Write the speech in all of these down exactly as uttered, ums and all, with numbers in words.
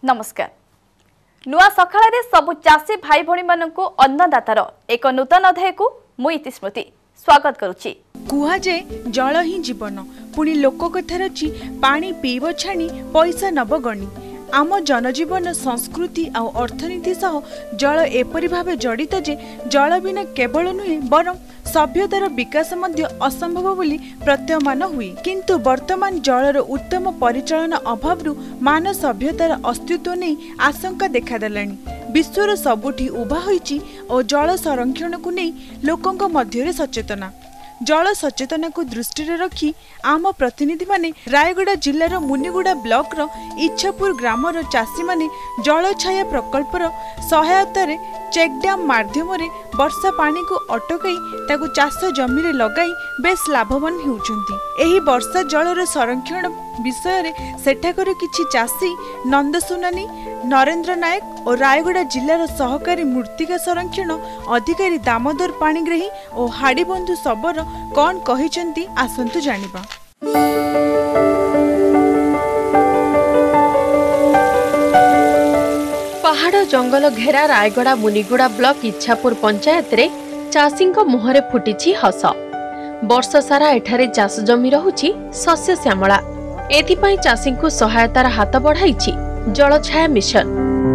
नमस्कार। नुआ सकाळ सबु चाषी भाई भणी मानक अन्नदातार एक नूतन अध्याय को मुई स्मृति स्वागत करुछि। कुहा जे जल ही जीवन पुणी लोक कथार अछि पानी पीब छाणी पैसा नब गणी। आम जनजीवन संस्कृति आ अर्थनीति सह जल एपरि भावे जड़ित जे जल बिना केवल नुहे बरं सभ्यतार विकास मध्य असंभव बोली प्रत्ययमान हुई। किंतु वर्तमान जलर उत्तम परिचालन अभाव मान सभ्यतार अस्तित्व नहीं आशंका देखादेलानी। विश्वर सबुठी उभा होईची और जल संरक्षण को नहीं लोकंक मध्य सचेतना। जल सचेतना को दृष्टि रखी आम प्रतिनिधि माने रायगड़ा जिलार मुनिगुड़ा ब्लॉक रो इच्छापुर ग्रामर चाषी माने जल छाया प्रकल्पर सहायता रे चेक डैम माध्यम रे वर्षा पानी को अटकाई ताकु चाष जमी रे लगाई बेस लाभवान होउछंती। एही वर्षा जलर संरक्षण विषय रे सेठाकर किछि चाषी नंदसुनानी नरेंद्र नायक और रायगड़ा जिलार सहकारी मूर्तिका संरक्षण अधिकारी दामोदर पाणिग्राही और हाड़ीबंधु सबर कौन कहिचंती आसंतु जानिबा। पहाड़ जंगल घेरा रायगड़ा मुनिगुड़ा ब्लॉक इच्छापुर पंचायत रे चाषींक मुहरे फुटिछि हस। वर्ष सारा एठारे चाष जमी रहुछि शस्य श्यामला। एथिपाई चाषींकु सहायतार हाथ बढ़ाइछि जल छाया मिशन।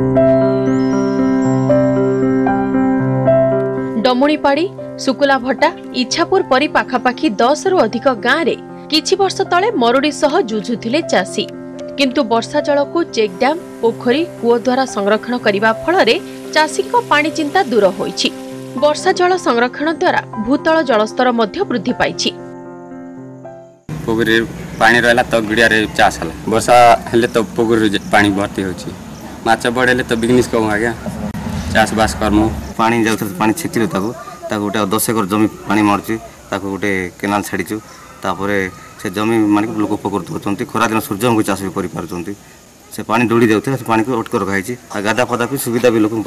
डमुणीपाड़ी सुकुला भट्टा इच्छापुर परी पाखापाखी दस रु अधिक गाँव रे किछि वर्ष तले मरुड़ी सह जुझुथिले चाषी। किंतु वर्षा जल को चेक डैम पोखरी कूओ द्वारा संरक्षण करने फल चाषी पानी चिंता दूर होईछि। वर्षा जल संरक्षण द्वारा भूतल जलस्तर मध्य वृद्धि पाइछि। पोखरी पानी रहला तो गुड़िया रे चाष हला। वर्षा हेले तो पोखरी पानी भर्ती होछि। माछ बढेले तो बिजनेस कम आ गया चाष बास करमु। पानी जाउ पानी छिटिलो ताको ताको गोटे दस एकर जमी पानी मारछि ताको गोटे केनाल छाड़ीछु। तापरे से जमी मान लोक उपकृत होती। खरा दिन सूर्य को चाष भी कर से पानी डोली जाते से पानी को अटक रखाई गाधा फदा भी सुविधा भी लोक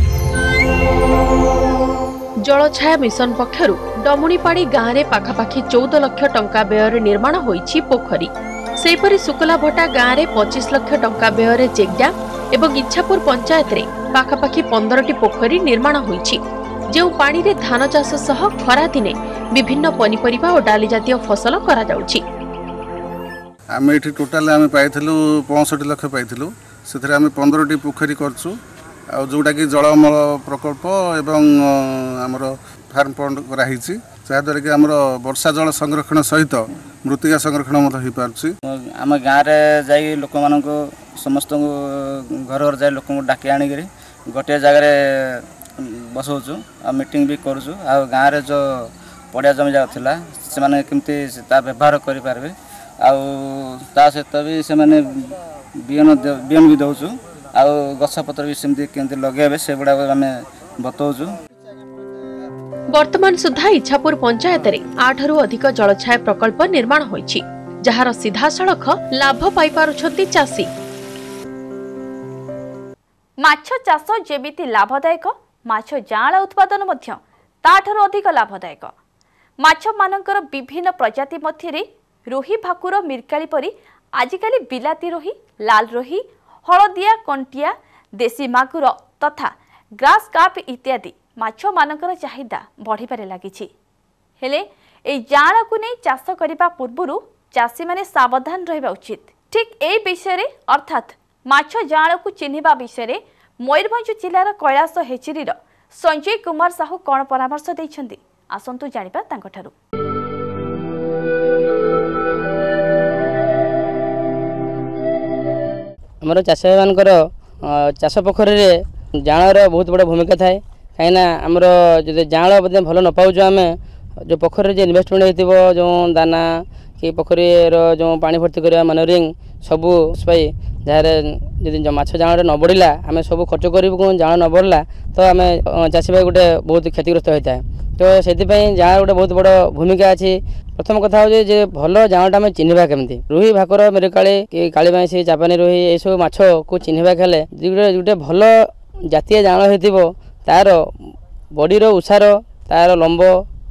जल छाया मिशन पक्षरु डमुणीपाड़ी गाँव में पाखापाखी चौदह लाख टंका व्यय निर्माण होईछि पोखरी। सेपरी सुकला भट्टा गाँव में पच्चीस लाख टंका व्यय चेक डैम एवं इच्छापुर पंचायत रे पाखापाखी पंद्रह पोखरी निर्माण होईछि। जो पानी रे धान चाष सह खरा दिने विभिन्न पनीपरिबा और डाली जातीय फसल करा जाउछि। आमे एठी टोटल आमे पाइथिलु पैंसठ लाख पाइथिलु। सेथरे आमे पंद्रह टी पोखरी करछु आ जोटा कि जलमल प्रकल्प एवं हमर फार्म पॉन्ड करा हिछि जा द्वारा कि हमर वर्षा जल संरक्षण सहित मृत्तिका संरक्षण मत होई पारछि। आम गाँव रे जाई लोक मानको समस्त घर घर जाई लोक को डाके आनी गरी गोटे जगह रे बसौछु आ मीटिंग भी करूछु। आ गाँव रे जो पड़िया जमी जाग थिला से माने केमती ता व्यवहार करि पारबे आ ता सहित भी से माने बियन बियन भी दउछु आ गछ पत्र भी सेमती केमती लगेबे से गुडा आमे बतौछु। वर्तमान सुधा इच्छापुर पंचायत रे आठ रु अधिक जलछाया प्रकल्प निर्माण होईछि जहार सीधा सड़क लाभ पाई पारुछंती चाषी। माछ चाष जेमिति लाभदायक माछ जाँळ उत्पादन मध्य ताठारु अधिक लाभदायक। माछ मानकर विभिन्न प्रजाति मध्य रोही भाकुर मिरकाली परी आजिकाली बिलाती रोही लाल रोही हलदिया कंटिया देशी मागुर तथा ग्रास कार्प इत्यादि माछ मानकर चाहिदा बढ़िबारे लागिछि। हेले ए जाँळ को नहीं चाष करिबा पूर्वरु चाषी माने सावधान रहिबा उचित। ठीक ए विषय अर्थात माछ जाँळ को चिन्हिबा विषय मयूरभंज जिलार कैलाश हेचिरीर संजय कुमार साहू कौन परामर्श देइछन्ति आसंतु जानिबा तांकठारु। हमर चाषी मानकर चाष पोखरी रे जाँळर बहुत बड़ भूमिका थाए। कहीं आमर जो जाँळ भल न पाऊँ आम जो पोखरी जो इन्वेस्टमेंट होइतिबो जो दाना कि पोखरी जो पानी भर्ती करवा मनोरिंग सबू जहाँ जब माछ जाँळ न बढ़ला आम सब खर्च करूँ जाँळ न बढ़ला तो आम चाषी भाई गोटे बहुत क्षतिग्रस्त होता है। तो से जाँळ गोटे बहुत बड़ भूमिका अच्छी। प्रथम कथा हो जे भल जाँळटा आम चिन्हवा केमती रोही भाकर मेरकाली कि काली बाईसी जापानी रोही ये सब माछ को चिन्हवा खेले गोटे भल जातीय जाँळ होइतिबो तार बॉडीर उषार तार लंब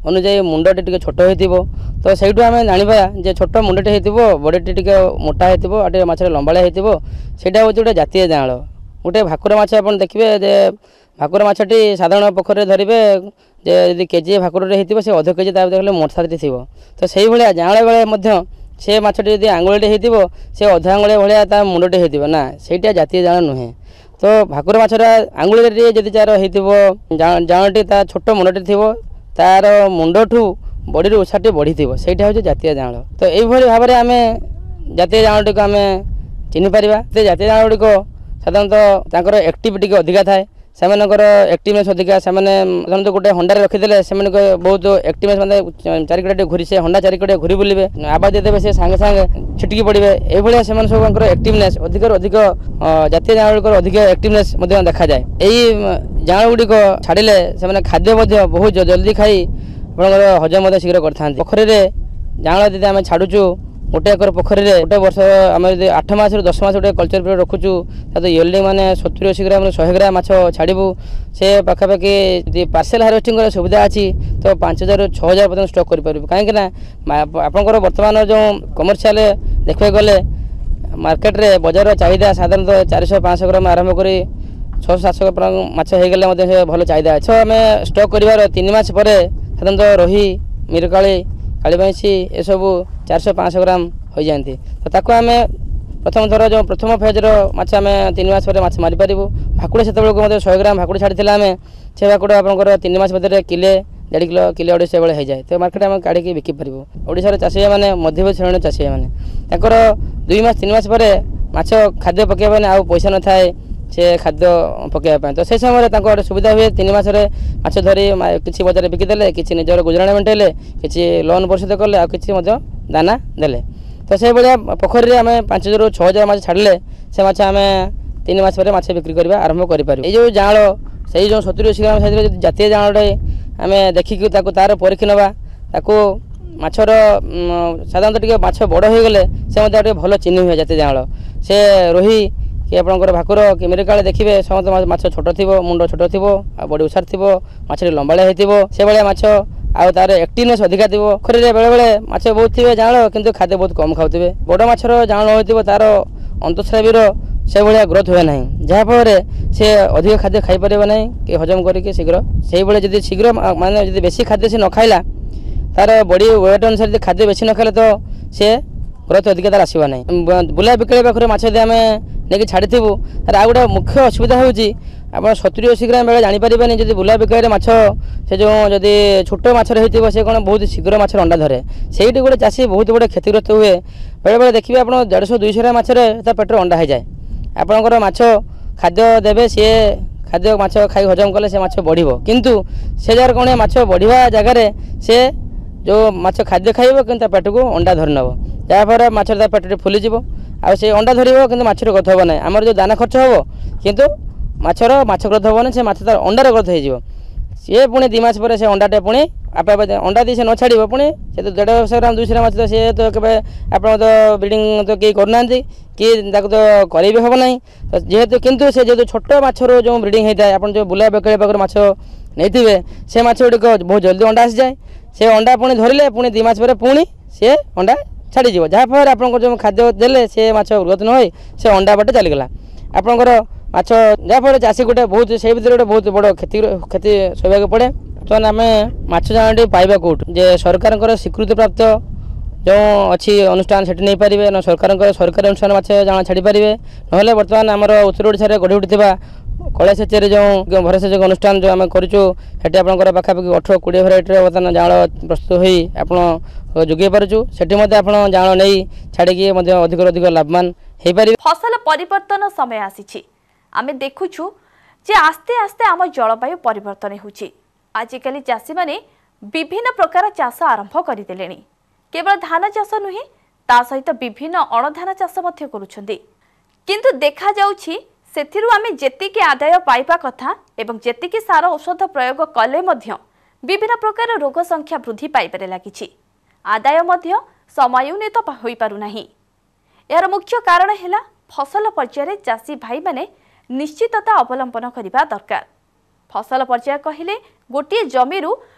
ଅନୁଯାୟୀ ମୁଣ୍ଡଟି ଟିକେ ଛୋଟ ହେଇଥିବ ତ ସେଇଠୁ ଆମେ ଜାଣିବା ଯେ ଛୋଟ ମୁଣ୍ଡଟି ହେଇଥିବ ବଡ଼ିଟି ଟିକେ ମୋଟା ହେଇଥିବ ଆଉ ଟିକେ ମାଛରେ ଲମ୍ବାଳିଆ ହେଇଥିବ ସେଇଟା ହେଉଛି ଗୋଟେ ଜାତୀୟ ଯାଆଁଳ। ଗୋଟେ ଭାକୁର ମାଛ ଆପଣ ଦେଖିବେ ଯେ ଭାକୁର ମାଛଟି ସାଧାରଣ ପୋଖରୀରେ ଧରିବେ ଯେ ଯଦି କେଜିଏ ଭାକୁରରେ ହେଇଥିବ ସେ ଅଧ କେଜି ତା ଦେଖିଲେ ମଶାଟି ଥିବ ତ ସେଇଭଳିଆ ଯାଆଁଳ ବେଳେ ମଧ୍ୟ ସେ ମାଛଟି ଯଦି ଆଙ୍ଗୁଳିଟେ ହେଇଥିବ ସେ ଅଧ ଆଙ୍ଗୁଳିଆ ଭଳିଆ ତା ମୁଣ୍ଡଟି ହେଇଥିବ ନା ସେଇଟା ଜାତୀୟ ଯାଆଁଳ ନୁହେଁ। ତ ଭାକୁର ମାଛଟା ଆଙ୍ଗୁଳିରେ ଯଦି ତାର ହେଇଥିବ ଯାଆଁଳଟି ତା ଛୋଟ ମୁଣ୍ଡଟି ଥିବ ତାର ମୁଣ୍ଡଠୁ ବଡ଼ିର ଓସାଟି ବଢ଼ିଥିବ ସେଇଟା ହେଉଛି ଜାତୀୟ ଯାଆଁଳ। ତ ଏଇଭଳି ଭାବରେ ଆମେ ଜାତୀୟ ଯାଆଁଳଟିକୁ ଆମେ ଚିହ୍ନିପାରିବା। ସେ ଜାତୀୟ ଯାଆଁଳ ଗୁଡ଼ିକ ସାଧାରଣତଃ ତାଙ୍କର ଆକ୍ଟିଭ୍ ଟିକେ ଅଧିକା ଥାଏ ସେମାନଙ୍କର ଆକ୍ଟିଭନେସ୍ ଅଧିକା ସେମାନେ ସାଧାରଣତଃ ଗୋଟେ ହଣ୍ଡାରେ ରଖିଦେଲେ ସେମାନଙ୍କ ବହୁତ ଆକ୍ଟିଭନେସ୍ ମାନେ ଚାରିକଡ଼ ଟିକେ ଘୁରି ସେ ହଣ୍ଡା ଚାରିକଡ଼ ଘୁରି ବୁଲିବେ ଆବାଜ ଦେଇଦେବେ ସେ ସାଙ୍ଗେ ସାଙ୍ଗେ ଛିଟିକି ପଡ଼ିବେ ଏଇଭଳିଆ ସେମାନେ ସବୁଙ୍କର ଆକ୍ଟିଭନେସ୍ ଅଧିକରୁ ଅଧିକ ଜାତୀୟ ଯାଆଁଳ ଗୁଡ଼ିକର ଅଧିକ ଆକ୍ଟିଭନେସ୍ ମଧ୍ୟ ଦେଖାଯାଏ। ଏହି ଯାଆଁଳ ଗୁଡ଼ିକ ଛାଡ଼ିଲେ ସେମାନେ ଖାଦ୍ୟ ମଧ୍ୟ ବହୁତ ଜଲ୍ଦି ଖାଇ ଆପଣଙ୍କର ହଜମ ମଧ୍ୟ ଶୀଘ୍ର କରିଥାନ୍ତି। ପୋଖରୀରେ ଯାଆଁଳ ଯଦି ଆମେ ଛାଡ଼ୁଛୁ ଗୋଟେ ଏକର ପୋଖରୀରେ ଗୋଟେ ବର୍ଷ ଆମେ ଯଦି ଆଠ ମାସରୁ ଦଶ ମାସ ଗୋଟେ କଲଚର ପିରିୟଡ଼ ରଖୁଛୁ ତାହେଲେ ୟେଲ୍ଡିଂ ମାନେ ସତୁରି ଅଶୀ ଗ୍ରାମ ଶହେ ଗ୍ରାମ ମାଛ ଛାଡ଼ିବୁ ସେ ପାଖାପାଖି ଯଦି ପାର୍ସେଲ ହାର୍ଭେଷ୍ଟିଂର ସୁବିଧା ଅଛି ତ ପାଞ୍ଚ ହଜାରରୁ ଛଅ ହଜାର ପର୍ଯ୍ୟନ୍ତ ଷ୍ଟକ୍ କରିପାରିବୁ। କାହିଁକି ନା ଆପଣଙ୍କର ବର୍ତ୍ତମାନ ଯେଉଁ କମର୍ସିଆଲ ଦେଖିବାକୁ ଗଲେ ମାର୍କେଟରେ ବଜାରର ଚାହିଦା ସାଧାରଣତଃ ଚାରିଶହ ପାଞ୍ଚଶହ ଗ୍ରାମ ଆରମ୍ଭ କରି ଛଅଶହ ସାତଶହ ଗ୍ରାମ ମାଛ ହେଇଗଲେ ମଧ୍ୟ ସେ ଭଲ ଚାହିଦା ଅଛି। ଆମେ ଷ୍ଟକ୍ କରିବାର ତିନି ମାସ ପରେ ସାଧାରଣତଃ ରୋହି ମିରକାଳି କାଳିବାଇଁଶି ଏସବୁ ଚାରିଶହ ପାଞ୍ଚଶହ ଗ୍ରାମ ହୋଇଯାଆନ୍ତି ତ ତାକୁ ଆମେ ପ୍ରଥମ ଥର ଯେଉଁ ପ୍ରଥମ ଫେଜ୍ର ମାଛ ଆମେ ତିନି ମାସ ପରେ ମାଛ ମାରିପାରିବୁ। ଭାକୁଡ଼ ସେତେବେଳକୁ ମଧ୍ୟ ଶହେ ଗ୍ରାମ ଭାକୁଡ଼ ଛାଡ଼ିଥିଲେ ଆମେ ସେ ଭାକୁଡ଼ ଆପଣଙ୍କର ତିନି ମାସ ଭିତରେ କିଲେ ଦେଢ଼ କିଲୋ କିଲୋ ଅଢ଼େଇଶ ଭଳି ହେଇଯାଏ ତ ମାର୍କେଟ ଆମେ କାଢ଼ିକି ବିକିପାରିବୁ। ଓଡ଼ିଶାର ଚାଷୀମାନେ ମଧ୍ୟବିତ୍ତ ଶ୍ରେଣୀର ଚାଷୀମାନେ ତାଙ୍କର ଦୁଇ ମାସ ତିନି ମାସ ପରେ ମାଛ ଖାଦ୍ୟ ପକାଇବା ପାଇଁ ଆଉ ପଇସା ନଥାଏ ସେ ଖାଦ୍ୟ ପକାଇବା ପାଇଁ ତ ସେ ସମୟରେ ତାଙ୍କ ଗୋଟେ ସୁବିଧା ହୁଏ ତିନି ମାସରେ ମାଛ ଧରି କିଛି ବଜାରରେ ବିକିଦେଲେ କିଛି ନିଜର ଗୁଜୁରାଣ ମେଣ୍ଟାଇଲେ କିଛି ଲୋନ୍ ପରିଶୋଧ କଲେ ଆଉ କିଛି ମଧ୍ୟ ଦାନା ଦେଲେ ତ ସେଇଭଳିଆ ପୋଖରୀରେ ଆମେ ପାଞ୍ଚ ହଜାରରୁ ଛଅ ହଜାର ମାଛ ଛାଡ଼ିଲେ ସେ ମାଛ ଆମେ ତିନି ମାସ ପରେ ମାଛ ବିକ୍ରି କରିବା ଆରମ୍ଭ କରିପାରିବୁ। ଏଇ ଯେଉଁ ଯାଆଁଳ ସେଇ ଯେଉଁ ସତୁରି ଅଶୀ ଗ୍ରାମ ସାଇଜ୍ର ଯଦି ଜାତୀୟ ଯାଆଁଳଟେ ଆମେ ଦେଖିକି ତାକୁ ତାର ପରୀକ୍ଷି ନେବା ତାକୁ ମାଛର ସାଧାରଣତଃ ଟିକେ ମାଛ ବଡ଼ ହୋଇଗଲେ ସେ ମଧ୍ୟ ଟିକେ ଭଲ ଚିହ୍ନି ହୁଏ ଜାତୀୟ ଯାଆଁଳ। ସେ ରୋହି କି ଆପଣଙ୍କର ଭାକୁର କି ମିରିକାଳେ ଦେଖିବେ ସମସ୍ତ ମାଛ ଛୋଟ ଥିବ ମୁଣ୍ଡ ଛୋଟ ଥିବ ଆଉ ବଡ଼ି ଓସାର ଥିବ ମାଛଟି ଲମ୍ବାଳିଆ ହେଇଥିବ ସେଭଳିଆ ମାଛ ଆଉ ତାର ଆକ୍ଟିଭନେସ୍ ଅଧିକା ଥିବ। ପୋଖରୀରେ ବେଳେବେଳେ ମାଛ ବହୁତ ଥିବେ ଯାଆଁଳ କିନ୍ତୁ ଖାଦ୍ୟ ବହୁତ କମ୍ ଖାଉଥିବେ। ବଡ଼ ମାଛର ଯାଆଁଳ ହୋଇଥିବ ତାର ଅନ୍ତଃସ୍ରାବୀର ସେଭଳିଆ ଗ୍ରୋଥ୍ ହୁଏ ନାହିଁ ଯାହାଫଳରେ ସେ ଅଧିକ ଖାଦ୍ୟ ଖାଇପାରିବ ନାହିଁ କି ହଜମ କରିକି ଶୀଘ୍ର ସେଇଭଳି ଯଦି ଶୀଘ୍ର ମାନେ ଯଦି ବେଶୀ ଖାଦ୍ୟ ସେ ନ ଖାଇଲା ତାର ବଡ଼ି ୱେଟ୍ ଅନୁସାରେ ଯଦି ଖାଦ୍ୟ ବେଶୀ ନ ଖାଇଲେ ତ ସେ ଗ୍ରୋଥ୍ ଅଧିକା ତାର ଆସିବ ନାହିଁ। ବୁଲା ବିକାଳି ପାଖରେ ମାଛ ଯଦି ଆମେ ନେଇକି ଛାଡ଼ିଥିବୁ ତାର ଆଉ ଗୋଟେ ମୁଖ୍ୟ ଅସୁବିଧା ହେଉଛି ଆପଣ ସତୁରି ଅଶୀ ଗ୍ରାମ ବେଳେ ଜାଣିପାରିବେନି ଯଦି ବୁଲା ବିକାଳିରେ ମାଛ ସେ ଯେଉଁ ଯଦି ଛୋଟ ମାଛରେ ହେଇଥିବ ସେ କ'ଣ ବହୁତ ଶୀଘ୍ର ମାଛର ଅଣ୍ଡା ଧରେ ସେଇଠି ଗୋଟେ ଚାଷୀ ବହୁତ ବଡ଼ କ୍ଷତିଗ୍ରସ୍ତ ହୁଏ। ବେଳେବେଳେ ଦେଖିବେ ଆପଣ ଦେଢ଼ଶହ ଦୁଇଶହ ଗ୍ରାମ ମାଛରେ ତା ପେଟରେ ଅଣ୍ଡା ହେଇଯାଏ। ଆପଣଙ୍କର ମାଛ ଖାଦ୍ୟ ଦେବେ ସିଏ ଖାଦ୍ୟ ମାଛ ଖାଇ ହଜମ କଲେ ସେ ମାଛ ବଢ଼ିବ କିନ୍ତୁ ସେ ଜାଗାରେ କ'ଣ ମାଛ ବଢ଼ିବା ଜାଗାରେ ସେ ଯେଉଁ ମାଛ ଖାଦ୍ୟ ଖାଇବ କିନ୍ତୁ ତା ପେଟକୁ ଅଣ୍ଡା ଧରି ନେବ ଯାହାଫଳରେ ମାଛର ତା ପେଟଟି ଫୁଲିଯିବ ଆଉ ସେ ଅଣ୍ଡା ଧରିବ କିନ୍ତୁ ମାଛର ଗ୍ରୋଥ୍ ହେବ ନାହିଁ। ଆମର ଯେଉଁ ଦାନା ଖର୍ଚ୍ଚ ହେବ କିନ୍ତୁ ମାଛର ମାଛ ଗ୍ରୋଥ୍ ହେବ ନାହିଁ ସେ ମାଛ ତାର ଅଣ୍ଡାର ଗ୍ରୋଥ୍ ହେଇଯିବ। ସିଏ ପୁଣି ଦୁଇ ମାସ ପରେ ସେ ଅଣ୍ଡାଟେ ପୁଣି ଆପେ ଆପେ ଅଣ୍ଡା ଦେଇ ସେ ନ ଛାଡ଼ିବ ପୁଣି ସେ ତ ଦେଢ଼ଶହ ଗ୍ରାମ ଦୁଇଶହ ଗ୍ରାମ ମାଛ ତ ସିଏ ତ କେବେ ଆପଣ ତ ବ୍ରିଡ଼ିଂ ତ କେହି କରୁନାହାନ୍ତି କି ତାକୁ ତ କରେଇବି ହେବ ନାହିଁ ଯେହେତୁ କିନ୍ତୁ ସେ ଯେହେତୁ ଛୋଟ ମାଛର ଯେଉଁ ବ୍ରିଡ଼ିଂ ହେଇଥାଏ ଆପଣ ଯେଉଁ ବୁଲା ବେକାଳି ପାଖରୁ ମାଛ ନେଇଥିବେ ସେ ମାଛ ଗୁଡ଼ିକ ବହୁତ ଜଲ୍ଦି ଅଣ୍ଡା ଆସିଯାଏ। ସେ ଅଣ୍ଡା ପୁଣି ଧରିଲେ ପୁଣି ଦୁଇ ମାସ ପରେ ପୁଣି ସେ ଅଣ୍ଡା ଛାଡ଼ିଯିବ ଯାହାଫଳରେ ଆପଣଙ୍କର ଯେଉଁ ଖାଦ୍ୟ ଦେଲେ ସେ ମାଛ ଗ୍ରୋଥ୍ ନ ହୋଇ ସେ ଅଣ୍ଡା ବାଟେ ଚାଲିଗଲା ଆପଣଙ୍କର ମାଛ ଯାହାଫଳରେ ଚାଷୀ ଗୋଟେ ବହୁତ ସେଇ ଭିତରେ ଗୋଟେ ବହୁତ ବଡ଼ କ୍ଷତି କ୍ଷତି ସହିବାକୁ ପଡ଼େ। ବର୍ତ୍ତମାନ ଆମେ ମାଛ ଯାଆଁଳଟି ପାଇବା କେଉଁଠୁ ଯେ ସରକାରଙ୍କର ସ୍ୱୀକୃତିପ୍ରାପ୍ତ ଯେଉଁ ଅଛି ଅନୁଷ୍ଠାନ ସେଠି ନେଇପାରିବେ ନା ସରକାରଙ୍କର ସରକାରୀ ଅନୁଷ୍ଠାନ ମାଛ ଯାଆଁଳ ଛାଡ଼ିପାରିବେ ନହେଲେ ବର୍ତ୍ତମାନ ଆମର ଉତ୍ତର ଓଡ଼ିଶାରେ ଗଢ଼ି ଉଠିଥିବା କଳାସେଚେରେ ଯେଉଁ ଭରସେଚକ ଅନୁଷ୍ଠାନ ଯେଉଁ ଆମେ କରିଛୁ ସେଠି ଆପଣଙ୍କର ପାଖାପାଖି ଅଠର କୋଡ଼ିଏ ଭେରାଇଟିର ବର୍ତ୍ତମାନ ଯାଆଁଳ ପ୍ରସ୍ତୁତ ହୋଇ ଆପଣ ଯୋଗାଇ ପାରୁଛୁ ସେଠି ମଧ୍ୟ ଆପଣ ଯାଆଁଳ ନେଇ ଛାଡ଼ିକି ମଧ୍ୟ ଅଧିକରୁ ଅଧିକ ଲାଭବାନ ହେଇପାରିବେ। ଫସଲ ପରିବର୍ତ୍ତନ ସମୟ ଆସିଛି ଆମେ ଦେଖୁଛୁ ଯେ ଆସ୍ତେ ଆସ୍ତେ ଆମ ଜଳବାୟୁ ପରିବର୍ତ୍ତନ ହେଉଛି। ଆଜିକାଲି ଚାଷୀମାନେ ବିଭିନ୍ନ ପ୍ରକାର ଚାଷ ଆରମ୍ଭ କରିଦେଲେଣି। କେବଳ ଧାନ ଚାଷ ନୁହେଁ ତା ସହିତ ବିଭିନ୍ନ ଅଣଧାନ ଚାଷ ମଧ୍ୟ କରୁଛନ୍ତି କିନ୍ତୁ ଦେଖାଯାଉଛି ସେଥିରୁ ଆମେ ଯେତିକି ଆଦାୟ ପାଇବା କଥା ଏବଂ ଯେତିକି ସାର ଔଷଧ ପ୍ରୟୋଗ କଲେ ମଧ୍ୟ ବିଭିନ୍ନ ପ୍ରକାର ରୋଗ ସଂଖ୍ୟା ବୃଦ୍ଧି ପାଇବାରେ ଲାଗିଛି। ଆଦାୟ ମଧ୍ୟ ସମୟୋନ୍ୱିତ ହୋଇପାରୁନାହିଁ। ଏହାର ମୁଖ୍ୟ କାରଣ ହେଲା ଫସଲ ପର୍ଯ୍ୟାୟରେ ଚାଷୀ ଭାଇମାନେ ନିଶ୍ଚିତତା ଅବଲମ୍ବନ କରିବା ଦରକାର। ଫସଲ ପର୍ଯ୍ୟାୟ କହିଲେ ଗୋଟିଏ ଜମିରୁ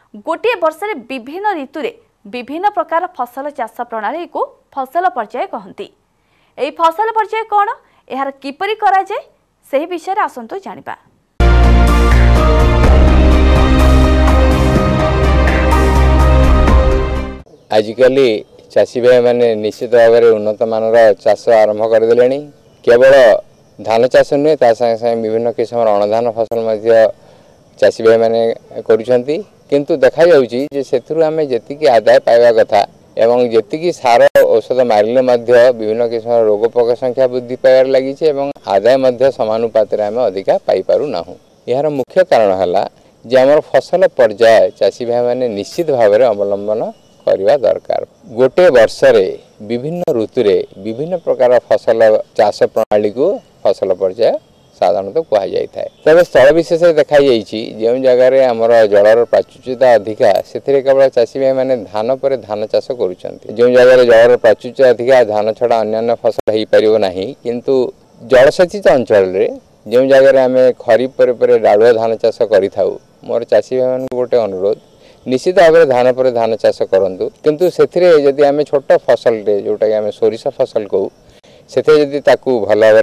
गोटे वर्ष रे विभिन्न ऋतु रे विभिन्न प्रकार फसल चाष प्रणाली को फसल पर्याय कहती। एई फसल पर्याय कौन, यार किपरि करा जाय सेही विषय रे आसंतु जानिबा। आजिकल चाषी भाई मैंने निश्चित भाव में उन्नत मानर चाष आरंभ करदे। केवल धान चाष नुहे ता संगे संगे विभिन्न किस्म अणधान फसल चाषी भाई मैंने करुँच। किंतु देखा जाउची जे सेथुरु आमे जेतिकी आदाय पाइबा कथा एवं जेतिकी सार औषध मारिले मध्य विभिन्न किस्म रोग पोक संख्या वृद्धि पाइबार लगी एवं आदाय मध्य समानुपात रे आमे अधिका पाई पारु नाहु। यार मुख्य कारण हला जे हमर फसल पर्याय चाषी भाई मैंने निश्चित भाव में अवलंबन करवा दरकार। गोटे वर्ष रे विभिन्न ऋतु रे विभिन्न प्रकार फसल चाष प्रणाली को फसल पर्याय साधारणतः कह जाए। तेज स्थल विशेष देखा जो जगार आमर जलर प्राचुर्यता अधिका से केवल चाषी भाई मैंने धान पर धान चाष कर जो जगार जलर प्राचुर्य अधिका धान छड़ा अन्य फसल हो पार ना किंतु जलसेचित अंचल जो जगार आम खरीफ पर, पर डालुआ धान चाष करूँ मोर चाषी भाई गोटे अनुरोध निश्चित भाव में धान पर धान चाष करूँ किंतु से आम छोट फसल जोटा कि आम सोरिष फसल कहू से भल भाव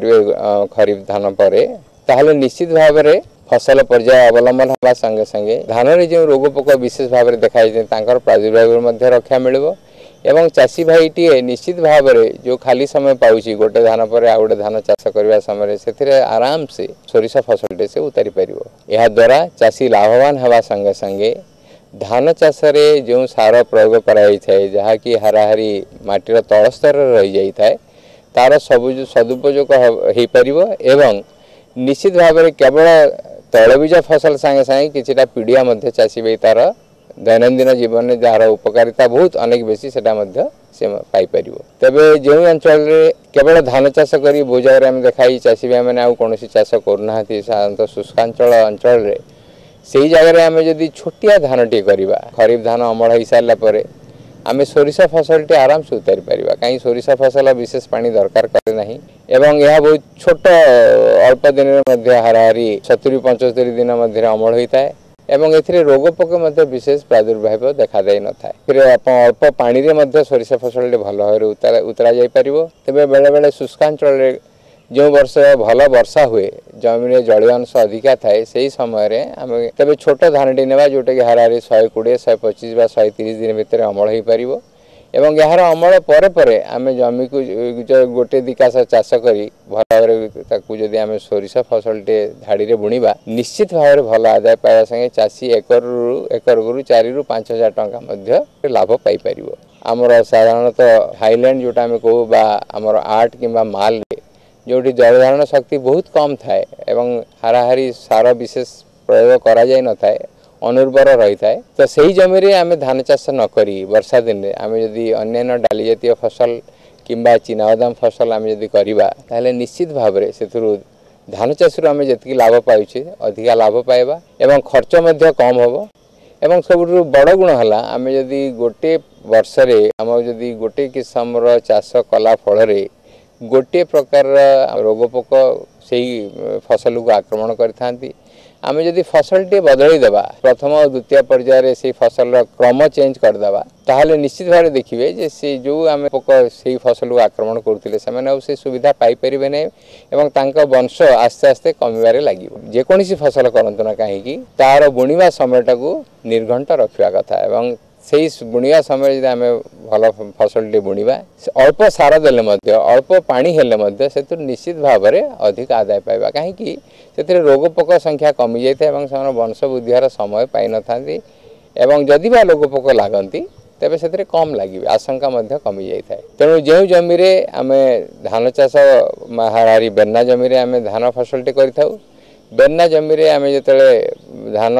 में खरीफ धान पर ताहले निश्चित भाव में फसल पर्याय अवलंबन होगा संगे संगे धान में जो रोग पोक विशेष भाव में देखाई प्रादुर्भाव रक्षा मिल एवं चाषी भाई टी निश्चित भाव में जो खाली समय पाउची गोटे धान पर आ गोटे धान चाष करने समय से आराम से सोरिष फसल से उतारी पार। यह द्वारा चाषी लाभवान होगा संगे संगे धान चाष जो सार प्रयोग कराई जहाँकि हाराहारी माटीर तल स्तर रही जाए तार सबुज सदुपयोग हो पार एवं निश्चित भाव में केवल तैलबीज फसल सांगे सांगे किछिटा पीड़िया मध्य चाषी भाई तार दैनंदिन जीवन में जार उपकारिता बहुत अनेक बेसी सेटा मध्य से पाई पार। तेबे जो अंचल केवल धान चाष कर बहु जगह आम देखाई चाषी भाई मैंने आउ कौन चाष करना साधारणतः शुष्कांचल अंचल से जगह आम जदि छोटिया धान टी करवा खरीफ धान अमल हो सारापर आम सोरिष फसल टी आराम से उतारी पार कहीं सोरिष फसल विशेष पानी दरकार करे नहीं एवं यह बहुत छोट अल्प दिन में हाराहारी सतुरी पंचस्तरी दिन मध्य अमल होता है एवं ए रोग पोक विशेष प्रादुर्भाव देखा दे न था। फिर आप अल्प पानी रे सोरिष फसल भल भाव उतरा उतरा जाई पारिबो। तेबे बेले बेले शुष्कांचल जो वर्ष भल वर्षा हुए जमीन जलीय अंश अधिका थाए से समय आम तेज छोट धान टी ना जोटा कि हाराहारी शहे कोड़े शहे पचीस शहे तीस दिन भितर अमल हो पार एवं यार अमल पर पर आम जमी को गोटे दिकाश चाष कर भल भाव जदि आम सोरिष फसल टे धाड़ी बुणवा निश्चित भाव में भल आदाय पाइबा संगे चाषी एकर एकर गुरु चारि रु पांच हजार टंका लाभ पाई पार। आमर साधारणतः हाईलैंड जोटा आम कहू बा आमर आठ किंबा माल जो जलधारण शक्ति बहुत कम थाए एवं हाराहारी सार विशेष प्रयोग करा जाय न थाए अनुर्वर रही थाए तो सही जमी आम धान चाष न करी वर्षा दिन में आम जदि अन्य डाली जातीय फसल किंबा चीनाबादाम फसल आम जदि करवा ताहले निश्चित भाव में से धान चाष आम जी लाभ पाउछे अधिका लाभ पाइबा एवं खर्च मध्य कम हम एवं सब बड़ गुण है आम जदि गोटे वर्ष आम जदि गोटे किस्म चाष कला फल गोटे प्रकार रोग पोक से फसल को आक्रमण करथांती आम जदि फसल टे बदल देबा प्रथम और द्वितीय पर्यायर से फसल क्रम चेंज करदेबा ताहले निश्चित भाव में देखिए जे से जो आम पोक से फसल को आक्रमण करते से सुविधा पाई परिबे नै एवं तांका वंश आस्ते आस्ते कमिबारे लागिबो। जेकोसी फसल करंतु ना कहीं तार बुणवा समयटा को निर्घंट रखा कथा एवं से बुणिया समय आम भल फसल टे बुणवा अल्प सार देले अल्प पानी हेले से निश्चित भाव में अधिक आदाय पाइबा कहीं से रोग पोक संख्या कमी जाए से वंश वृद्धिर समय पाई न था एवं जदि बा रोग पोक लागती तेरे से कम लगे आशंका कमी जाए। तेणु जो जमी आम धान चाष हाराहारी बेन्ना जमी आम धान फसल टे कर बेन्ना जमी आम जो धान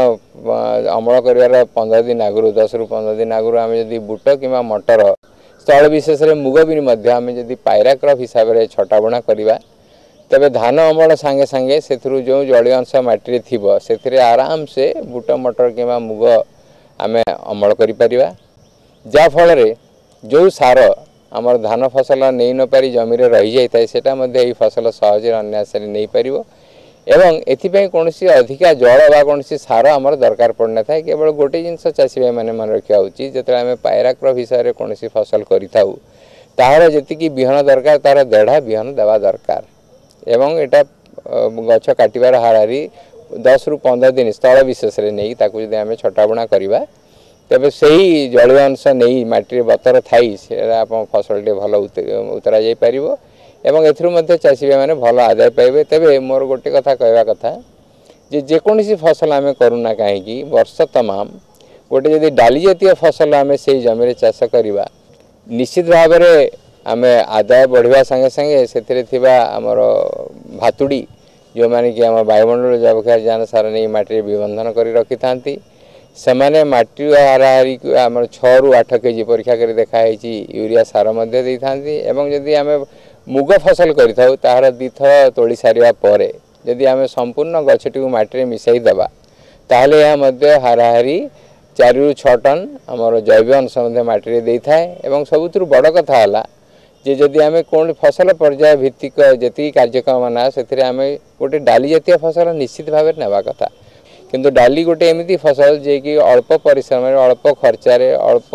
अमल कर पंद्रह दिन आगु दस रु पंद्रह दिन आगु आम जदि बुट कि मटर स्थल विशेष मुग भी आम जदि पायरा क्रप हिसाब से छटा बुणा करवा तेरे धान अमल सांगे सांगे से जो जलीय अंश माटी थी से आराम से बुट मटर कि मुग आम अमल कर जाफल जो सार आमर धान फसल नहीं न पारी जमी रही जाए से फसल सहज अन्यास नहीं पार एवं एथिपाई कौनसी अधिका जल बा कौनसी सार आमर दरकार पड़ना था केवल गोटे जिनस चाषी भाई मैंने मन रखा उचित जो आम पायराक्र विषय कौन फसल करूँ तार जी विहन दरकार तार देढ़ा विहन देवा दरकार एवं एटा गछ काटार हाराहारी दस रु पंद्रह दिन स्थल विशेष नहीं जब आम छटाबुणा करवा तेज से ही जलीय अंश नहीं मटी बतर थी फसल टे भल उतरा जा पार एवं एथुर चाषी भाई मैंने भल आदाय पाइबे। तेबे मोर गोटे कथा कहवा कथा जे जेकोसी फसल आम करूना कहीं वर्ष तमाम गोटे जदि डाली जातीय फसल आम से जमी चाष करवा निश्चित भाव में आम आदाय बढ़िया संगे संगे से आमर भातुड़ी जो मैंने कि आम वायुमंडल जबखेर जान सार नहीं मटी विबंधन कर रखि था से मैंने मटी हाराहारी को आम छः रु आठ केजी परीक्षा कर देखाई यूरिया सार दे था जदि आम मुग फसल कर दीथर तोड़ी सारा पर जदि आम संपूर्ण गछटी मटी मिसाई देवा ताहले यह हाराहारी चार रु छः टन आमर जैव अंश मटी दे थाए सबुठ बड़ कथा है जे जदि आम कौन फसल पर्याय भित्तिक जी कार्यक्रम ना से आम गोटे डाली जातीय फसल निश्चित भाव नेवा कथा किंतु डाली गोटे एमती फसल जे कि अल्प परिश्रम अल्प खर्चार अल्प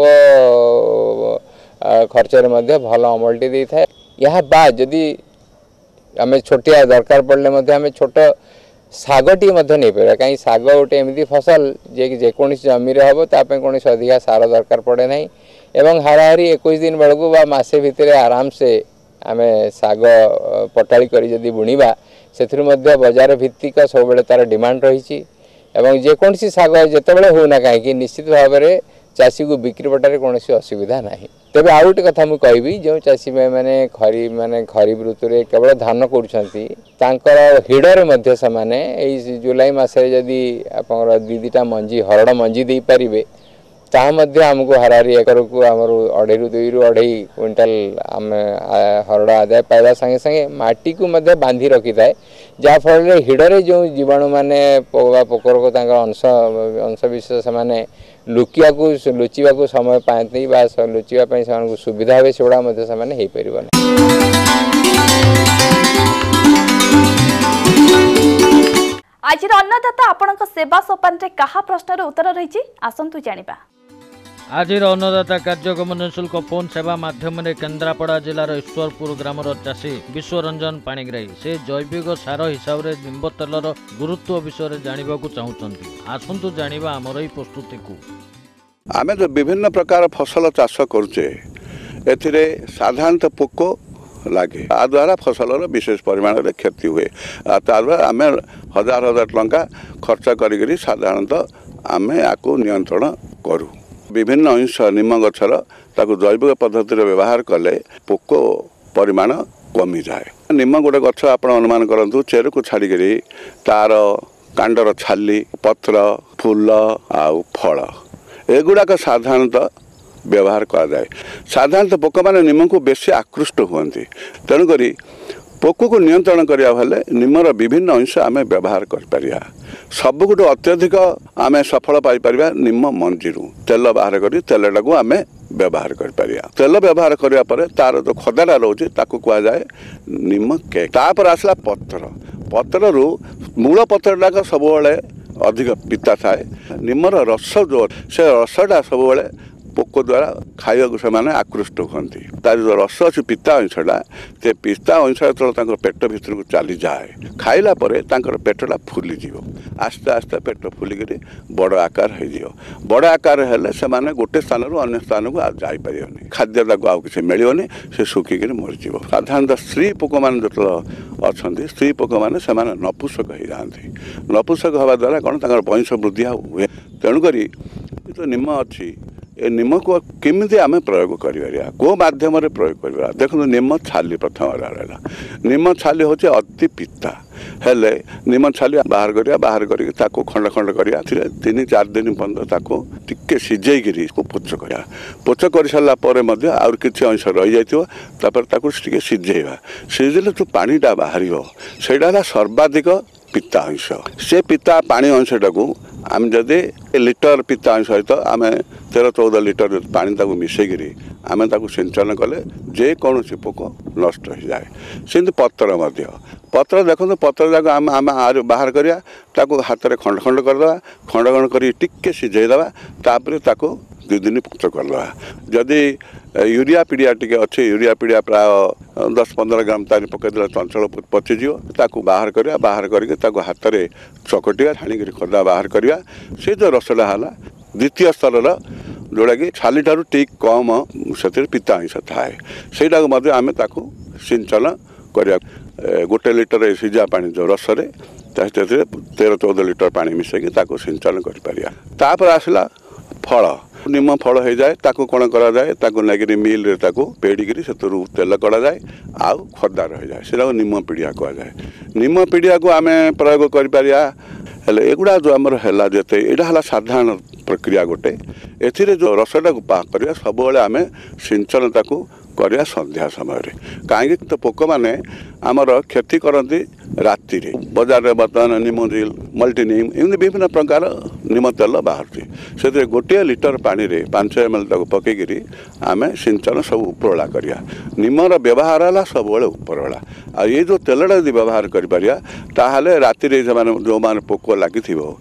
खर्चार भल अमलटी दे थाए यह बाद जदि आम छोटिया दरकार पड़े आम छोट शागटी नहीं पार कहीं शाग गोटे एमती फसल जे कि जेकोसी जमी हम ताप कौन अधिका सार दरकार पड़े ना एवं हाराहारी इक्कीस दिन बेलू बा मसे भितर आराम से आम शाग पटाड़ी कर जदि बुणवा से बजार भित्तिक सब तार डिमांड रही एवं जेकोसी शाग जिते होना कहीं निश्चित भाव में चाषी को बिक्री बटारे कौन असुविधा ना तेज आउ गोटे कथा मुझे कहबी जो चाषी भाई मैंने खरीफ माने खरीफ ऋतु रे केवल धान कर हिड़े से जुलाई मसरे जदि आप दी दीटा मंजी हरड़ मंजी दे पारे तामको हाराहारी एकर को आम अढ़ई रु दुई रु अढ़ई क्विंटाल आम हरड़ आदाय पाइबा संगे संगे माटी को बांधी रखी थाए जहाँफल हिड़े जो जीवाणु मैंने पोकर को अंश अंश विशेष से लुकिया लुचिवा को समय पाती लुचिवाई से सुविधा हुए सेगुड़ा हो पार आज अन्नदाता आपण सेवा सोपान रे कहा प्रश्नर उत्तर रही आसतु जानिबा। आज अन्नदाता कार्यक्रम निःशुल्क फोन सेवा माध्यम केन्द्रापड़ा जिलार ईश्वरपुर ग्रामर चाषी विश्वरंजन पाणिग्राही से जैविक सार हिसाब से निम्ब तेलर गुरुत्व विषय जानवा चाहते आसतु जानिबा आमर एई प्रस्तुति को। आम जो विभिन्न प्रकार फसल चाष करुचे एथिरे साधारणतः पोक लगे आ द्वारा फसल विशेष परिमाण में क्षति हुए द्वारा आम हजार हजार टंका खर्च करी साधारणतः आम आपको नियंत्रण करूँ विभिन्न अंश निम गछर ताकू जैविक पद्धति व्यवहार कले पोक परिमाण कमी जाए निम गोटे गछ आप अनुमान करूँ चेर को छाड़ी तार कांडर छाली पत्र फूल आउ फल एगुड़ाक साधारणतः व्यवहार करा जाए साधारणतः पोक मैंने निम को बेसी आकृष्ट हुंती तेणुक पोक को नियंत्रण करिया भले निमर विभिन्न अंश आम व्यवहार कर सबुठ अत्यधिक आम सफल पाइपर निम मंजी तेल बाहर कर तेलटा को आम व्यवहार कर तेल व्यवहार करिया परे तार जो खदाटा रोचे ताकू कह जाए निम केक तापर आसला पत्र पत्र रु मूल पत्रटा सब अधिक पिता थाए निमर रस जो से रसटा सब पोक द्वारा खाइबा को से आकृष्ट होती तार जो रस अच्छी पिता अंशटा से पिता अंश जो पेट भीतर को चली जाए खाइला परे तांकर पेटटा फुलीज आस्ते आस्ते पेट फुलिक बड़ आकार हो बड़ आकार हेले से माने गोटे स्थान रू अन्य स्थान को जापर खाद्य आउ कि मिलनी से सुखिक मरीज साधारणतः स्त्री पोक मान जो अच्छा स्त्री पोक मैंने से नपुंसक हो जाती नपुंसक हवा द्वारा कौन वंश वृद्धि हुए तेणुक जो निम अच्छी ए निम को केमी आम प्रयोग कर को मध्यम प्रयोग कर देखो निम छाली प्रथम रहा निम छाली हूँ अति पिता हेले निम छाली बाहर करिया बाहर करके खंड खंड करिया तीन चार दिन पर्यटन टिके सिझेकरी पोच करिया पोच कर सारा पर आउर किछि अंश रही जाइए सिझेवा सिझेले जो पानीटा बाहर सेटा सर्वाधिक पिता अंश से पिता पानी अंशटा को आम जदि लिटर पिता सहित आम तेरह चौदह लिटर पानी ताको मिसेकरी आम ताको सिंचन कले जेकोसी पोक नष्ट हो जाए। सेमती पत्र मध्य पत्र देखो पत्र जाक आम आम बाहर करिया ताको हाथ में खंड खंड करदे खंड खंड कर टिके सिझेदेवा तापर ताको दुई दिन पत्र करदे जदि यूरिया पीडिया टिके अच्छे यूरिया पीडिया प्राय दस पंद्रह ग्राम तारी पकईदे चंचल पचिज ताको बाहर करिया बाहर करके ताको हाथ में चकटिया छाणिक खदा बाहर करिया से जो रसटा है द्वितीय स्तर जोड़ा कि छाली ठारू ठीक कम से पिता अंश थाए से आम ताको सिंचन करिया गोटे लिटर सिझा पानी जो रस तेरह चौदह लिटर पानी मिसेकी ताको सिंचन कर आसला फल निम फल हो जाए ताको कौन करा जाए ताको नागिरी मिल रे ताको पेड़िकी से तेल कड़ा जाए आउ खदा रही जाए से निम पीड़िया कह जाए निम पीड़िया को आम प्रयोग कर एगुड़ा जो आमर है जेते यहाँ है साधारण प्रक्रिया गोटे ए जो रसटा को पा कर सब आम सिंचन ताको करिया संध्या समय कहीं तो पोक मैंने आमर क्षति करती राति बजार में बर्तमान निम जेल मल्टीनिम एमती विभिन्न प्रकार निम तेल बाहर से गोटे लिटर पानी रे पांच एम एल पकईकि आम सिंचन सब उपरला करिया निमर व्यवहार है सब उपरला आ ये जो तेलटा यदि व्यवहार करें राति जो मैंने पोक लगी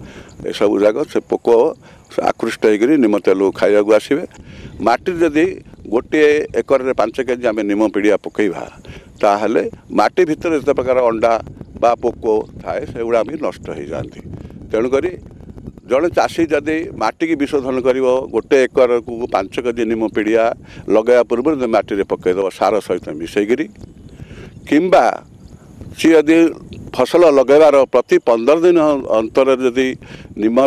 सब जाक से पोक आकृष्ट होकर निम तेल खाइबा आसवे माटी जदि गोटे एकर रे पांच केजी आम निम पीड़िया पकईवा ताहले माटी भितर जिते प्रकार अंडा बा पोक थाए से गुड़ा भी नष्ट हो जाती तेणुक जड़े चाषी जदि माटी की विशोधन कर गोटे एकर को पांच केजी निम पीड़िया लगे पूर्व माटी में पकईदेव सार सहित मिसेकरी किंबा सी यदि फसल लगेबार प्रति पंद्रह दिन अंतर जदि निमर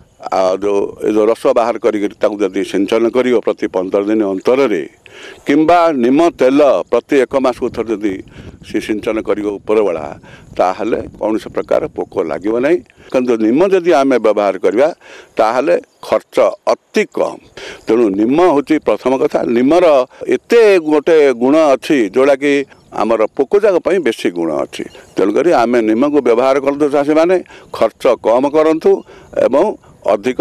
जो जो रस बाहर करी सिंचन कर प्रति पंद्रह दिन अंतर किंबा निम तेल प्रति एक मास को थर जदि सी सिंचन कर ऊपर बेला ताहले कौन से प्रकार पोक लगे ना किंतु निम जदि आम व्यवहार करवा ताहले खर्च अति कम तेणु निम हूँ प्रथम कथा निमर एत गोटे गुण अच्छी जोड़ा कि आमर पोक जाक बेसी गुण अच्छी तेणुक आम निम को व्यवहार करतु चाषी मैंने खर्च कम करूँ एवं अधिक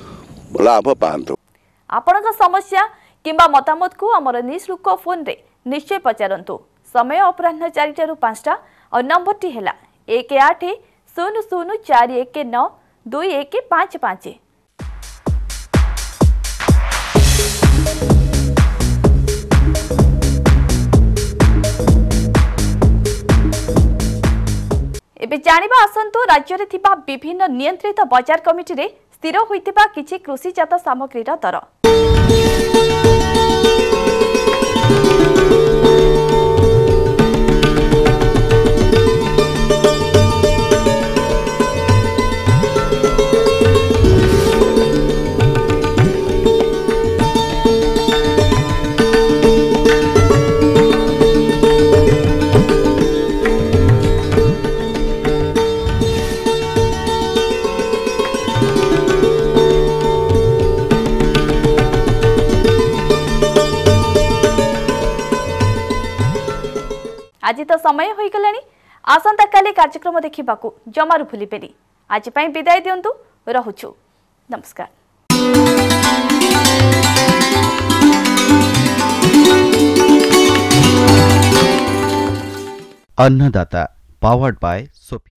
लाभ पातु। आपनका समस्या किंबा मतामत को आमर निःशुल्क फोन रे निश्चय पचारंतु। समय अपराह्न चारिटा रु पांचटा और नंबर टी हैला एक आठ शून्य शून्य चार एक नौ दुई एक पाँच पाँच। एबे जानिबा आसंतु राज्य रे थिबा विभिन्न नियंत्रित बजार कमिटी रे स्थिर होइतिबा किछि कृषिजात सामग्रीर दर। आज तो समय हो गलानी आसंता काली कार्यक्रम देखा जमारू भूलिबेनी। आज पई विदाय दियंतु रहुछु नमस्कार। अन्नदाता पावर्ड बाय सोफी।